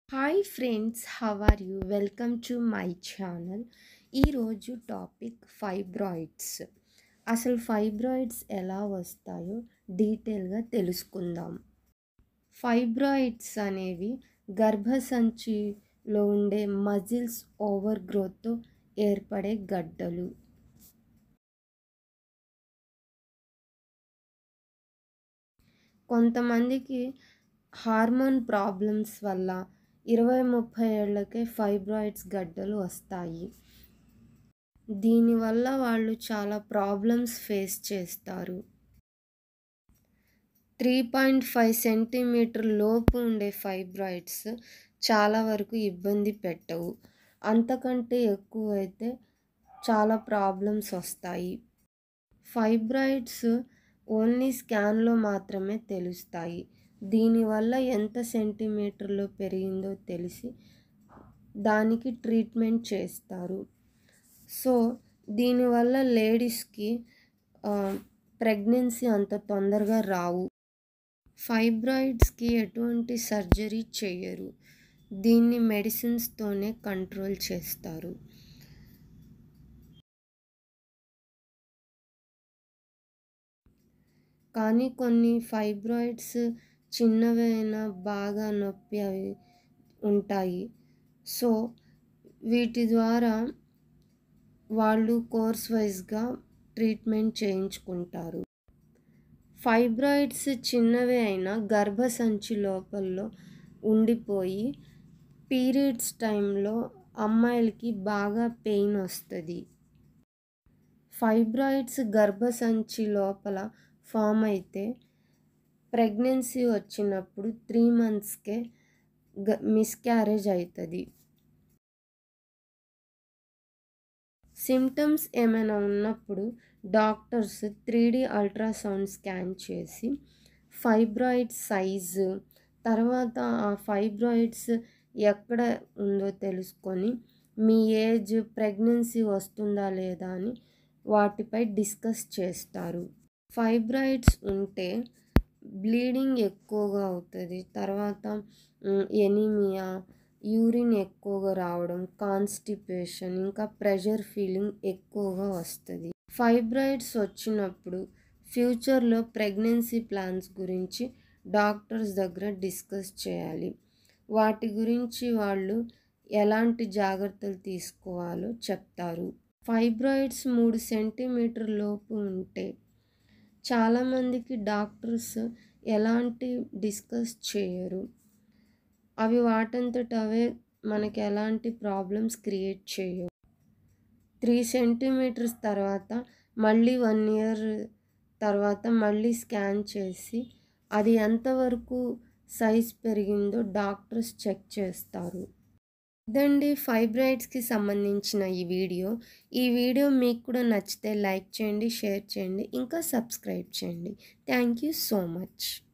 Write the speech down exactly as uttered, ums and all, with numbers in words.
Hi friends, how are you? Welcome to my channel. ఈరోజు topic fibroids. అసలు fibroids ఎలా వస్తాయో డీటెయిల్గా తెలుసుకుందాం. ఫైబ్రాయిడ్స్ అనేవి గర్భసంచిలో ఉండే మజిల్స్ ఓవర్ గ్రోత్తో ఏర్పడే గడ్డలు. కొంతమందికి హార్మోన్ ప్రాబ్లమ్స్ వల్ల ఇరవై ముప్పై ఏళ్లకే ఫైబ్రాయిడ్స్ గడ్డలు వస్తాయి. దీనివల్ల వాళ్ళు చాలా ప్రాబ్లమ్స్ ఫేస్ చేస్తారు. త్రీ పాయింట్ ఫైవ్ సెంటీమీటర్ లోపు ఉండే ఫైబ్రాయిడ్స్ చాలా వరకు ఇబ్బంది పెట్టవు. అంతకంటే ఎక్కువైతే చాలా ప్రాబ్లమ్స్ వస్తాయి. ఫైబ్రాయిడ్స్ ఓన్లీ స్కాన్లో మాత్రమే తెలుస్తాయి. దీనివల్ల ఎంత సెంటీమీటర్లో పెరిగిందో తెలిసి దానికి ట్రీట్మెంట్ చేస్తారు. సో దీనివల్ల లేడీస్కి ప్రెగ్నెన్సీ అంత తొందరగా రావు. ఫైబ్రాయిడ్స్కి ఎటువంటి సర్జరీ చేయరు. దీన్ని మెడిసిన్స్తోనే కంట్రోల్ చేస్తారు. కానీ కొన్ని ఫైబ్రాయిడ్స్ చిన్నవైనా బాగా నొప్పి అవి ఉంటాయి. సో వీటి ద్వారా వాళ్ళు కోర్స్ వైజ్గా ట్రీట్మెంట్ చేయించుకుంటారు. ఫైబ్రాయిడ్స్ చిన్నవే అయినా గర్భసంచి లోపల్లో ఉండిపోయి పీరియడ్స్ టైంలో అమ్మాయిలకి బాగా పెయిన్ వస్తుంది. ఫైబ్రాయిడ్స్ గర్భసంచి లోపల ఫామ్ అయితే ప్రెగ్నెన్సీ వచ్చినప్పుడు త్రీ మంత్స్కే గ మిస్క్యారేజ్ అవుతుంది. సిమ్టమ్స్ ఏమైనా ఉన్నప్పుడు doctors three D ultrasound scan చేసి ఫైబ్రాయిడ్ సైజు, తర్వాత ఆ ఫైబ్రాయిడ్స్ ఎక్కడ ఉందో తెలుసుకొని మీ ఏజ్, ప్రెగ్నెన్సీ వస్తుందా లేదా అని వాటిపై డిస్కస్ చేస్తారు. ఫైబ్రాయిడ్స్ ఉంటే బ్లీడింగ్ ఎక్కువగా అవుతుంది. తర్వాత ఎనీమియా, యూరిన్ ఎక్కువగా రావడం, కాన్స్టిపేషన్, ఇంకా ప్రెషర్ ఫీలింగ్ ఎక్కువగా వస్తుంది. ఫైబ్రాయిడ్స్ వచ్చినప్పుడు ఫ్యూచర్లో ప్రెగ్నెన్సీ ప్లాన్స్ గురించి డాక్టర్స్ దగ్గర డిస్కస్ చేయాలి. వాటి గురించి వాళ్ళు ఎలాంటి జాగ్రత్తలు తీసుకోవాలో చెప్తారు. ఫైబ్రాయిడ్స్ మూడు సెంటీమీటర్ లోపు ఉంటే చాలామందికి డాక్టర్స్ ఎలాంటి డిస్కస్ చేయరు. అవి వాటంతట అవే మనకి ఎలాంటి ప్రాబ్లమ్స్ క్రియేట్ చేయవు. త్రీ సెంటీమీటర్స్ తర్వాత మళ్ళీ వన్ ఇయర్ తర్వాత మళ్ళీ స్కాన్ చేసి అది ఎంతవరకు సైజ్ పెరిగిందో డాక్టర్స్ చెక్ చేస్తారు. ఇదండి ఫైబ్రాయిడ్స్కి సంబంధించిన ఈ వీడియో. ఈ వీడియో మీకు కూడా నచ్చితే లైక్ చేయండి, షేర్ చేయండి, ఇంకా సబ్స్క్రైబ్ చేయండి. Thank you so much.